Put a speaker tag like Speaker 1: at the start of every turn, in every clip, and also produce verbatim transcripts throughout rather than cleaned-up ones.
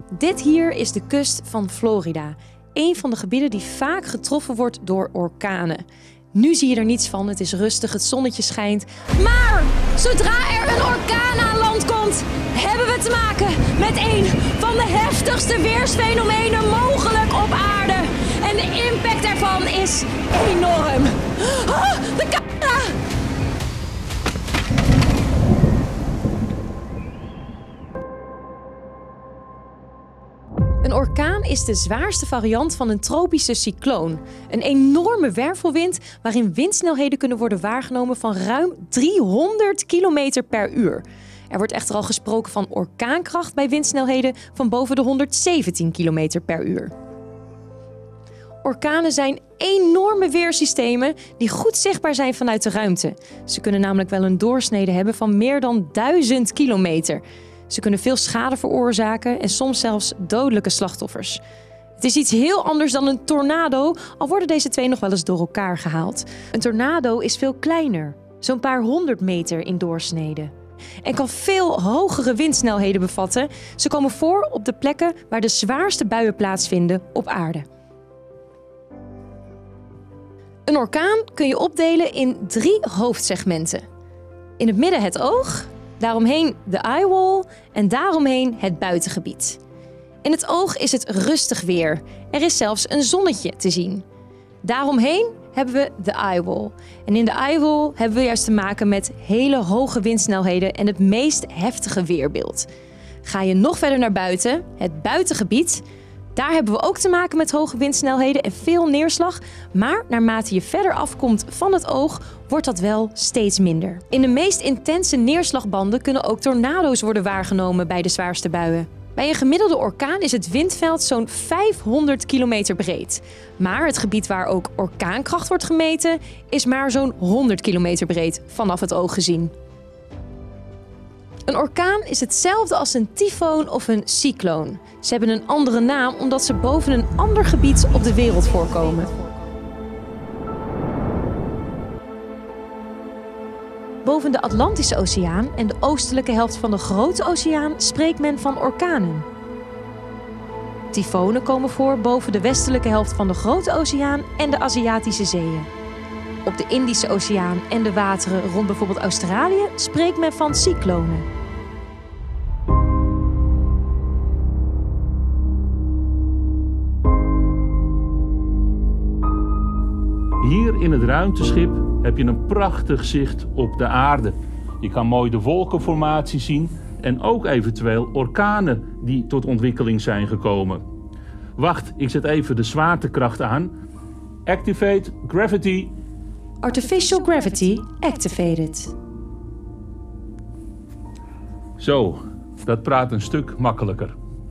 Speaker 1: Dit hier is de kust van Florida. Een van de gebieden die vaak getroffen wordt door orkanen. Nu zie je er niets van, het is rustig, het zonnetje schijnt. Maar zodra er een orkaan aan land komt, hebben we te maken met een van de heftigste weersfenomenen mogelijk op aarde. En de impact daarvan is enorm. Oh, de camera! Een orkaan is de zwaarste variant van een tropische cycloon. Een enorme wervelwind waarin windsnelheden kunnen worden waargenomen van ruim driehonderd kilometer per uur. Er wordt echter al gesproken van orkaankracht bij windsnelheden van boven de honderdzeventien kilometer per uur. Orkanen zijn enorme weersystemen die goed zichtbaar zijn vanuit de ruimte. Ze kunnen namelijk wel een doorsnede hebben van meer dan duizend kilometer. Ze kunnen veel schade veroorzaken en soms zelfs dodelijke slachtoffers. Het is iets heel anders dan een tornado, al worden deze twee nog wel eens door elkaar gehaald. Een tornado is veel kleiner, zo'n paar honderd meter in doorsnede. En kan veel hogere windsnelheden bevatten. Ze komen voor op de plekken waar de zwaarste buien plaatsvinden op aarde. Een orkaan kun je opdelen in drie hoofdsegmenten. In het midden het oog, daaromheen de eyewall en daaromheen het buitengebied. In het oog is het rustig weer. Er is zelfs een zonnetje te zien. Daaromheen hebben we de eyewall. En in de eyewall hebben we juist te maken met hele hoge windsnelheden en het meest heftige weerbeeld. Ga je nog verder naar buiten, het buitengebied, daar hebben we ook te maken met hoge windsnelheden en veel neerslag. Maar naarmate je verder afkomt van het oog, wordt dat wel steeds minder. In de meest intense neerslagbanden kunnen ook tornado's worden waargenomen bij de zwaarste buien. Bij een gemiddelde orkaan is het windveld zo'n vijfhonderd kilometer breed. Maar het gebied waar ook orkaankracht wordt gemeten, is maar zo'n honderd kilometer breed vanaf het oog gezien. Een orkaan is hetzelfde als een tyfoon of een cycloon. Ze hebben een andere naam omdat ze boven een ander gebied op de wereld voorkomen. Boven de Atlantische Oceaan en de oostelijke helft van de Grote Oceaan spreekt men van orkanen. Tyfonen komen voor boven de westelijke helft van de Grote Oceaan en de Aziatische zeeën. Op de Indische Oceaan en de wateren rond bijvoorbeeld Australië spreekt men van cyclonen.
Speaker 2: Hier in het ruimteschip heb je een prachtig zicht op de aarde. Je kan mooi de wolkenformatie zien en ook eventueel orkanen die tot ontwikkeling zijn gekomen. Wacht, ik zet even de zwaartekracht aan. Activate Gravity.
Speaker 1: Artificial Gravity Activated.
Speaker 2: Zo, dat praat een stuk makkelijker.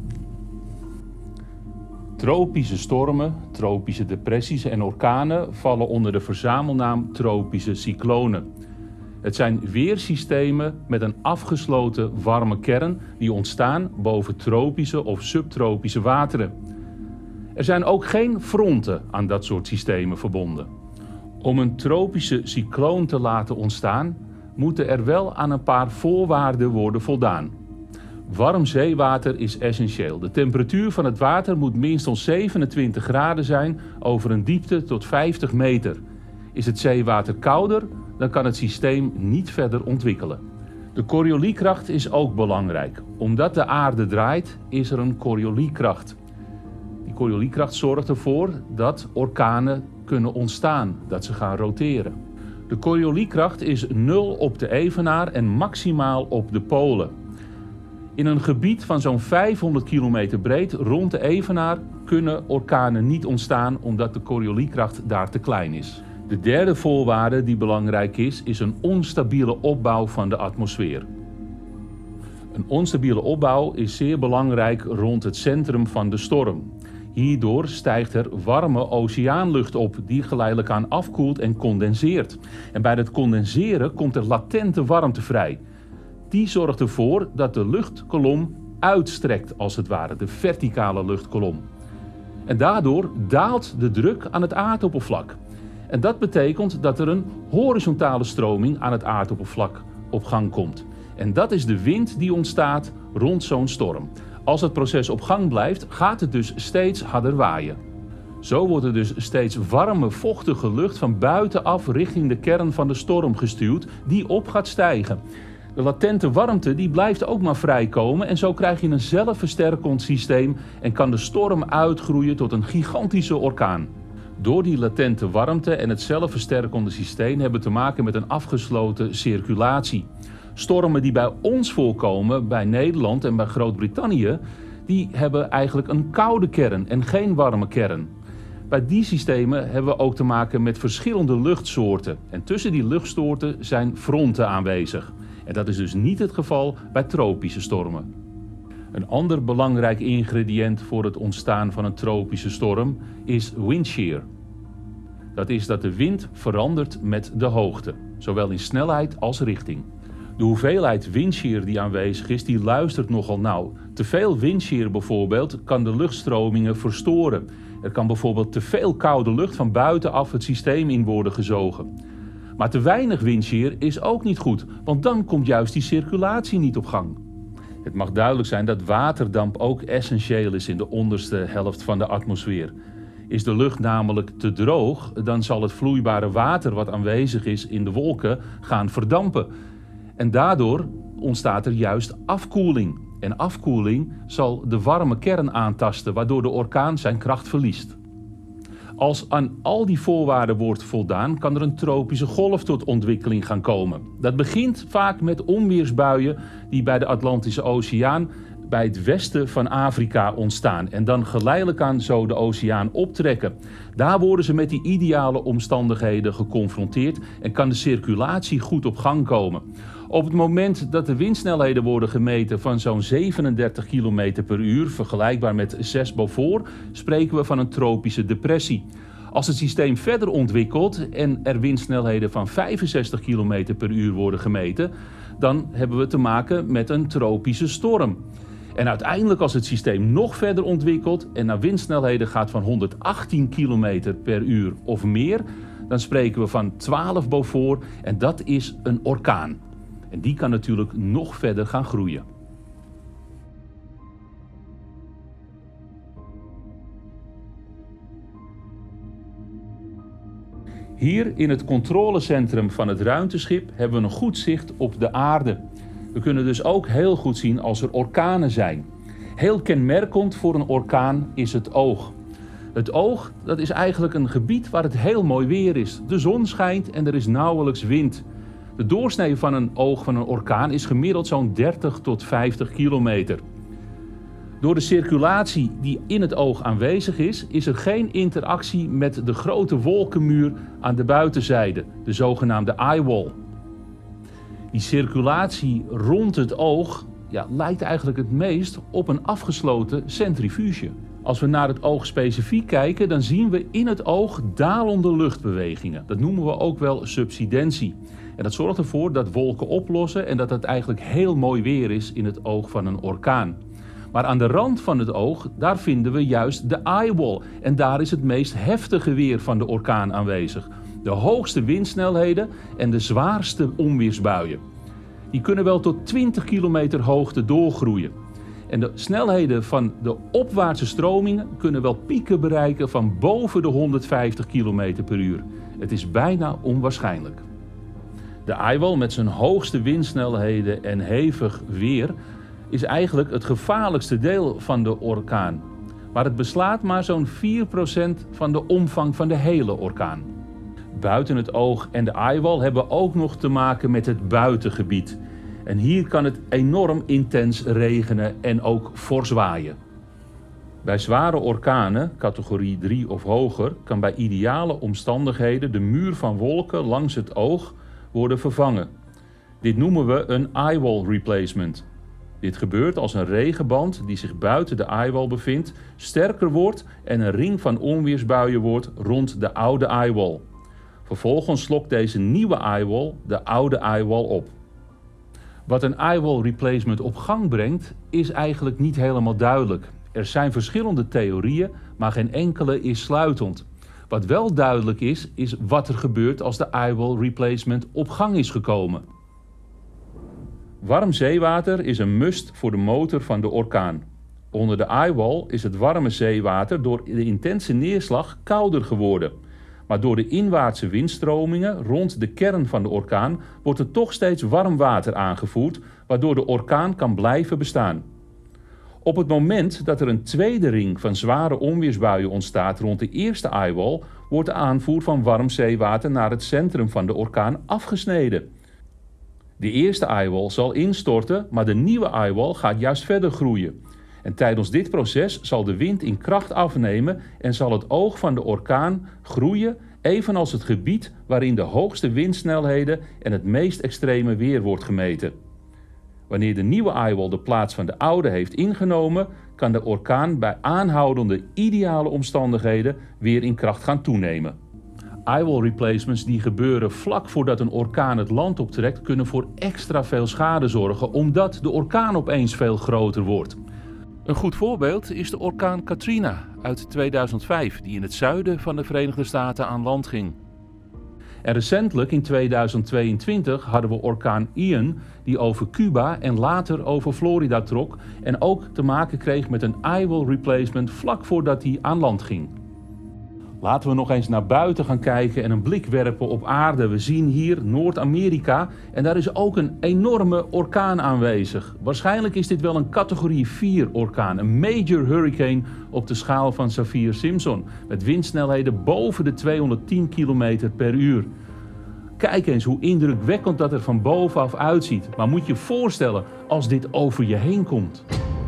Speaker 2: Tropische stormen, tropische depressies en orkanen vallen onder de verzamelnaam tropische cyclonen. Het zijn weersystemen met een afgesloten warme kern die ontstaan boven tropische of subtropische wateren. Er zijn ook geen fronten aan dat soort systemen verbonden. Om een tropische cycloon te laten ontstaan, moeten er wel aan een paar voorwaarden worden voldaan. Warm zeewater is essentieel. De temperatuur van het water moet minstens zevenentwintig graden zijn over een diepte tot vijftig meter. Is het zeewater kouder, dan kan het systeem niet verder ontwikkelen. De Corioliskracht is ook belangrijk. Omdat de aarde draait, is er een Corioliskracht. Die Corioliskracht zorgt ervoor dat orkanen kunnen ontstaan, dat ze gaan roteren. De Corioliskracht is nul op de evenaar en maximaal op de polen. In een gebied van zo'n vijfhonderd kilometer breed rond de evenaar kunnen orkanen niet ontstaan omdat de Corioliskracht daar te klein is. De derde voorwaarde die belangrijk is, is een onstabiele opbouw van de atmosfeer. Een onstabiele opbouw is zeer belangrijk rond het centrum van de storm. Hierdoor stijgt er warme oceaanlucht op die geleidelijk aan afkoelt en condenseert. En bij het condenseren komt er latente warmte vrij. Die zorgt ervoor dat de luchtkolom uitstrekt, als het ware, de verticale luchtkolom. En daardoor daalt de druk aan het aardoppervlak. En dat betekent dat er een horizontale stroming aan het aardoppervlak op gang komt. En dat is de wind die ontstaat rond zo'n storm. Als het proces op gang blijft, gaat het dus steeds harder waaien. Zo wordt er dus steeds warme, vochtige lucht van buitenaf richting de kern van de storm gestuwd, die op gaat stijgen. De latente warmte die blijft ook maar vrijkomen en zo krijg je een zelfversterkend systeem en kan de storm uitgroeien tot een gigantische orkaan. Door die latente warmte en het zelfversterkende systeem hebben we te maken met een afgesloten circulatie. Stormen die bij ons voorkomen, bij Nederland en bij Groot-Brittannië, die hebben eigenlijk een koude kern en geen warme kern. Bij die systemen hebben we ook te maken met verschillende luchtsoorten. En tussen die luchtsoorten zijn fronten aanwezig. En dat is dus niet het geval bij tropische stormen. Een ander belangrijk ingrediënt voor het ontstaan van een tropische storm is wind shear. Dat is dat de wind verandert met de hoogte, zowel in snelheid als richting. De hoeveelheid wind shear die aanwezig is, die luistert nogal nauw. Te veel wind shear bijvoorbeeld kan de luchtstromingen verstoren. Er kan bijvoorbeeld te veel koude lucht van buitenaf het systeem in worden gezogen. Maar te weinig wind shear is ook niet goed, want dan komt juist die circulatie niet op gang. Het mag duidelijk zijn dat waterdamp ook essentieel is in de onderste helft van de atmosfeer. Is de lucht namelijk te droog, dan zal het vloeibare water wat aanwezig is in de wolken gaan verdampen. En daardoor ontstaat er juist afkoeling. En afkoeling zal de warme kern aantasten, waardoor de orkaan zijn kracht verliest. Als aan al die voorwaarden wordt voldaan, kan er een tropische golf tot ontwikkeling gaan komen. Dat begint vaak met onweersbuien die bij de Atlantische Oceaan bij het westen van Afrika ontstaan en dan geleidelijk aan zo de oceaan optrekken. Daar worden ze met die ideale omstandigheden geconfronteerd en kan de circulatie goed op gang komen. Op het moment dat de windsnelheden worden gemeten van zo'n zevenendertig kilometer per uur, vergelijkbaar met zes Beaufort, spreken we van een tropische depressie. Als het systeem verder ontwikkelt en er windsnelheden van vijfenzestig kilometer per uur worden gemeten, dan hebben we te maken met een tropische storm. En uiteindelijk als het systeem nog verder ontwikkelt en naar windsnelheden gaat van honderdachttien kilometer per uur of meer, dan spreken we van twaalf Beaufort en dat is een orkaan. En die kan natuurlijk nog verder gaan groeien. Hier in het controlecentrum van het ruimteschip hebben we een goed zicht op de aarde. We kunnen dus ook heel goed zien als er orkanen zijn. Heel kenmerkend voor een orkaan is het oog. Het oog, dat is eigenlijk een gebied waar het heel mooi weer is. De zon schijnt en er is nauwelijks wind. De doorsnee van een oog van een orkaan is gemiddeld zo'n dertig tot vijftig kilometer. Door de circulatie die in het oog aanwezig is, is er geen interactie met de grote wolkenmuur aan de buitenzijde, de zogenaamde eyewall. Die circulatie rond het oog ja, lijkt eigenlijk het meest op een afgesloten centrifuge. Als we naar het oog specifiek kijken, dan zien we in het oog dalende luchtbewegingen. Dat noemen we ook wel subsidentie. En dat zorgt ervoor dat wolken oplossen en dat het eigenlijk heel mooi weer is in het oog van een orkaan. Maar aan de rand van het oog, daar vinden we juist de eyewall. En daar is het meest heftige weer van de orkaan aanwezig. De hoogste windsnelheden en de zwaarste onweersbuien. Die kunnen wel tot twintig kilometer hoogte doorgroeien. En de snelheden van de opwaartse stromingen kunnen wel pieken bereiken van boven de honderdvijftig kilometer per uur. Het is bijna onwaarschijnlijk. De eyewall met zijn hoogste windsnelheden en hevig weer is eigenlijk het gevaarlijkste deel van de orkaan. Maar het beslaat maar zo'n vier procent van de omvang van de hele orkaan. Buiten het oog en de eyewall hebben we ook nog te maken met het buitengebied. En hier kan het enorm intens regenen en ook fors waaien. Bij zware orkanen, categorie drie of hoger, kan bij ideale omstandigheden de muur van wolken langs het oog worden vervangen. Dit noemen we een eyewall replacement. Dit gebeurt als een regenband die zich buiten de eyewall bevindt sterker wordt en een ring van onweersbuien wordt rond de oude eyewall. Vervolgens slokt deze nieuwe eyewall de oude eyewall op. Wat een eyewall replacement op gang brengt, is eigenlijk niet helemaal duidelijk. Er zijn verschillende theorieën, maar geen enkele is sluitend. Wat wel duidelijk is, is wat er gebeurt als de eyewall replacement op gang is gekomen. Warm zeewater is een must voor de motor van de orkaan. Onder de eyewall is het warme zeewater door de intense neerslag kouder geworden. Maar door de inwaartse windstromingen rond de kern van de orkaan wordt er toch steeds warm water aangevoerd, waardoor de orkaan kan blijven bestaan. Op het moment dat er een tweede ring van zware onweersbuien ontstaat rond de eerste eyewall, wordt de aanvoer van warm zeewater naar het centrum van de orkaan afgesneden. De eerste eyewall zal instorten, maar de nieuwe eyewall gaat juist verder groeien. En tijdens dit proces zal de wind in kracht afnemen en zal het oog van de orkaan groeien, evenals het gebied waarin de hoogste windsnelheden en het meest extreme weer wordt gemeten. Wanneer de nieuwe eyewall de plaats van de oude heeft ingenomen, kan de orkaan bij aanhoudende ideale omstandigheden weer in kracht gaan toenemen. Eyewall replacements die gebeuren vlak voordat een orkaan het land optrekt, kunnen voor extra veel schade zorgen, omdat de orkaan opeens veel groter wordt. Een goed voorbeeld is de orkaan Katrina uit tweeduizend vijf, die in het zuiden van de Verenigde Staten aan land ging. En recentelijk in tweeduizend tweeëntwintig hadden we orkaan Ian, die over Cuba en later over Florida trok en ook te maken kreeg met een eyewall replacement vlak voordat hij aan land ging. Laten we nog eens naar buiten gaan kijken en een blik werpen op aarde. We zien hier Noord-Amerika en daar is ook een enorme orkaan aanwezig. Waarschijnlijk is dit wel een categorie vier orkaan, een major hurricane op de schaal van Saffir-Simpson, met windsnelheden boven de tweehonderdtien kilometer per uur. Kijk eens hoe indrukwekkend dat er van bovenaf uitziet. Maar moet je je voorstellen als dit over je heen komt.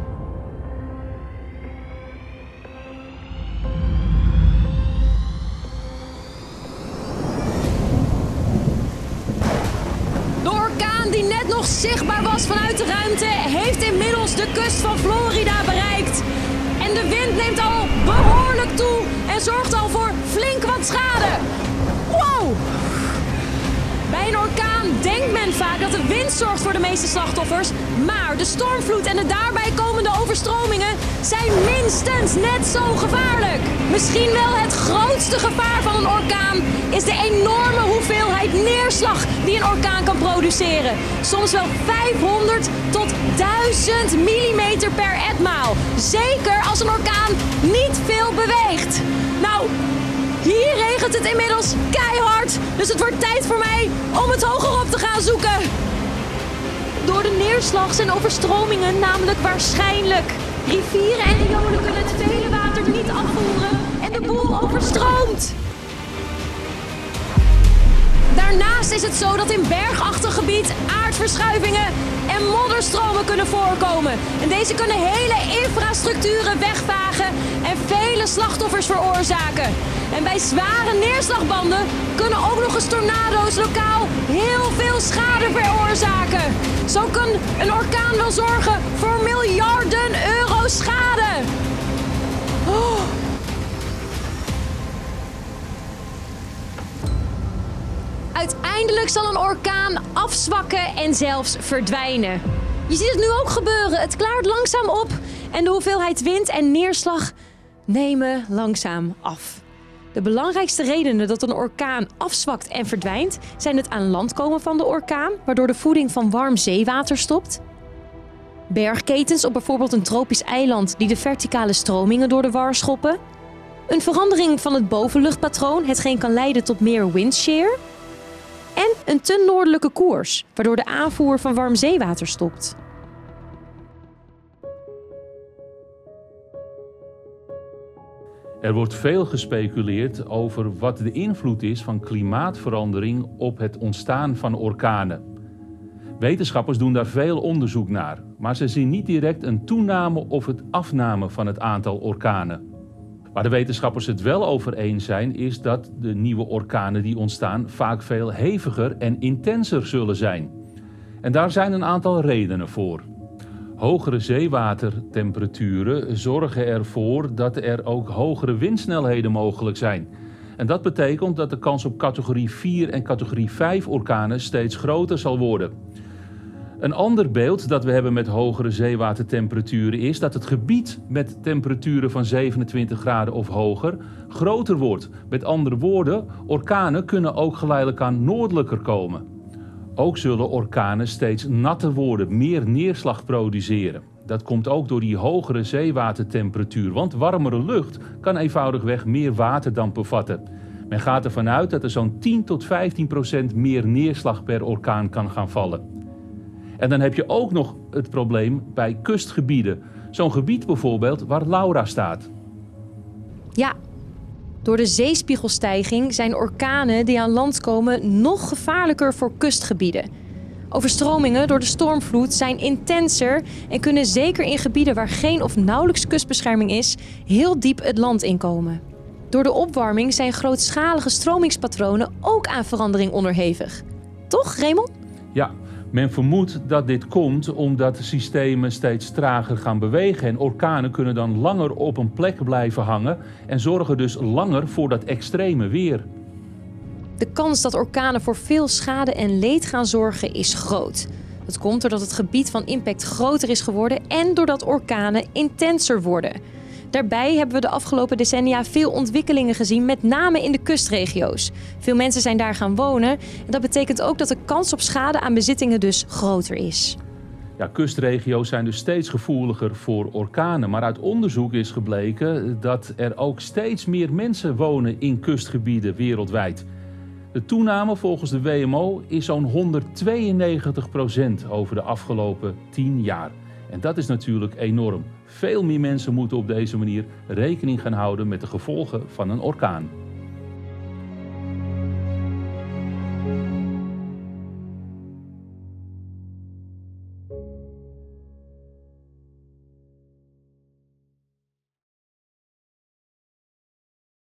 Speaker 1: Zichtbaar was vanuit de ruimte, heeft inmiddels de kust van Florida bereikt. En de wind neemt al behoorlijk toe en zorgt al voor flink wat schade. Wow! Bij een orkaan denkt men vaak dat de wind zorgt voor de meeste slachtoffers, maar de stormvloed en de daarbij komende overstromingen zijn minstens net zo gevaarlijk. Misschien wel het grootste gevaar van een orkaan is de enorme hoeveelheid neerslag die een orkaan kan produceren. Soms wel vijfhonderd tot duizend millimeter per etmaal. Zeker als een orkaan niet veel beweegt. Nou, hier regent het inmiddels keihard, dus het wordt tijd voor mij om het hoger op te gaan zoeken. Door de neerslag zijn overstromingen namelijk waarschijnlijk. Rivieren en riolen kunnen het vele water niet afvoeren en de boel overstroomt. Daarnaast is het zo dat in bergachtig gebied aardverschuivingen en modderstromen kunnen voorkomen. En deze kunnen hele infrastructuren wegvagen en vele slachtoffers veroorzaken. En bij zware neerslagbanden kunnen ook nog eens tornado's lokaal heel veel schade veroorzaken. Zo kan een orkaan wel zorgen voor miljarden euro schade. Oh. Uiteindelijk zal een orkaan afzwakken en zelfs verdwijnen. Je ziet het nu ook gebeuren. Het klaart langzaam op en de hoeveelheid wind en neerslag nemen langzaam af. De belangrijkste redenen dat een orkaan afzwakt en verdwijnt zijn het aan land komen van de orkaan, waardoor de voeding van warm zeewater stopt. Bergketens op bijvoorbeeld een tropisch eiland die de verticale stromingen door de war schoppen. Een verandering van het bovenluchtpatroon, hetgeen kan leiden tot meer windshear. En een te noordelijke koers, waardoor de aanvoer van warm zeewater stopt.
Speaker 2: Er wordt veel gespeculeerd over wat de invloed is van klimaatverandering op het ontstaan van orkanen. Wetenschappers doen daar veel onderzoek naar, maar ze zien niet direct een toename of het afname van het aantal orkanen. Waar de wetenschappers het wel over eens zijn, is dat de nieuwe orkanen die ontstaan vaak veel heviger en intenser zullen zijn. En daar zijn een aantal redenen voor. Hogere zeewatertemperaturen zorgen ervoor dat er ook hogere windsnelheden mogelijk zijn. En dat betekent dat de kans op categorie vier en categorie vijf orkanen steeds groter zal worden. Een ander beeld dat we hebben met hogere zeewatertemperaturen is dat het gebied met temperaturen van zevenentwintig graden of hoger groter wordt. Met andere woorden, orkanen kunnen ook geleidelijk aan noordelijker komen. Ook zullen orkanen steeds natter worden, meer neerslag produceren. Dat komt ook door die hogere zeewatertemperatuur, want warmere lucht kan eenvoudigweg meer waterdamp bevatten. Men gaat ervan uit dat er zo'n tien tot vijftien procent meer neerslag per orkaan kan gaan vallen. En dan heb je ook nog het probleem bij kustgebieden. Zo'n gebied bijvoorbeeld waar Laura staat.
Speaker 1: Ja, door de zeespiegelstijging zijn orkanen die aan land komen nog gevaarlijker voor kustgebieden. Overstromingen door de stormvloed zijn intenser en kunnen zeker in gebieden waar geen of nauwelijks kustbescherming is, heel diep het land inkomen. Door de opwarming zijn grootschalige stromingspatronen ook aan verandering onderhevig. Toch, Raymond?
Speaker 2: Ja, men vermoedt dat dit komt omdat de systemen steeds trager gaan bewegen en orkanen kunnen dan langer op een plek blijven hangen en zorgen dus langer voor dat extreme weer.
Speaker 1: De kans dat orkanen voor veel schade en leed gaan zorgen is groot. Dat komt doordat het gebied van impact groter is geworden en doordat orkanen intenser worden. Daarbij hebben we de afgelopen decennia veel ontwikkelingen gezien, met name in de kustregio's. Veel mensen zijn daar gaan wonen en dat betekent ook dat de kans op schade aan bezittingen dus groter is.
Speaker 2: Ja, kustregio's zijn dus steeds gevoeliger voor orkanen. Maar uit onderzoek is gebleken dat er ook steeds meer mensen wonen in kustgebieden wereldwijd. De toename volgens de W M O is zo'n honderdtweeënnegentig procent over de afgelopen tien jaar. En dat is natuurlijk enorm. Veel meer mensen moeten op deze manier rekening gaan houden met de gevolgen van een orkaan.